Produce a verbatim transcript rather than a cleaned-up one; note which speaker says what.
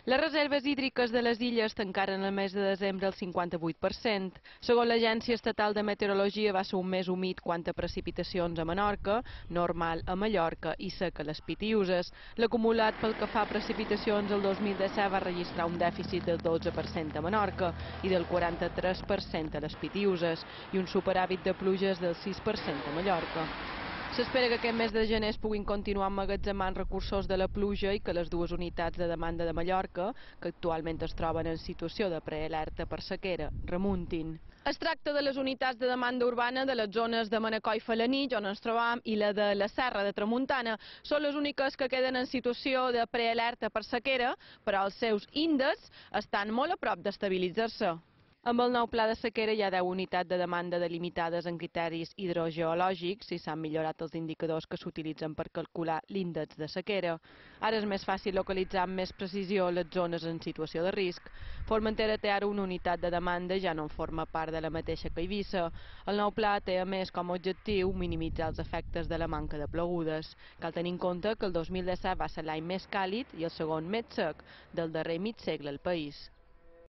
Speaker 1: Les reserves hídriques de les illes tancaren el mes de desembre el cinquanta-vuit per cent. Segons l'Agència Estatal de Meteorologia, va ser un mes humit quant a precipitacions a Menorca, normal a Mallorca i sec a les Pitiüses. L'acumulat pel que fa a precipitacions el dos mil disset va registrar un dèficit del dotze per cent a Menorca i del quaranta-tres per cent a les Pitiüses i un superàvit de pluges del sis per cent a Mallorca. S'espera que aquest mes de gener es puguin continuar emmagatzemant recursos de la pluja i que les dues unitats de demanda de Mallorca, que actualment es troben en situació de prealerta per sequera, remuntin. Es tracta de les unitats de demanda urbana de les zones de Manacor i Felanitx, on ens trobam, i la de la Serra de Tramuntana. Són les úniques que queden en situació de prealerta per sequera, però els seus índexs estan molt a prop d'estabilitzar-se. Amb el nou pla de sequera hi ha deu unitats de demanda delimitades en criteris hidrogeològics i s'han millorat els indicadors que s'utilitzen per calcular l'índex de sequera. Ara és més fàcil localitzar amb més precisió les zones en situació de risc. Formentera té ara una unitat de demanda, ja no en forma part de la mateixa que Eivissa. El nou pla té a més com a objectiu minimitzar els efectes de la manca de plogudes. Cal tenir en compte que el dos mil disset va ser l'any més càlid i el segon més sec del darrer mig segle al país.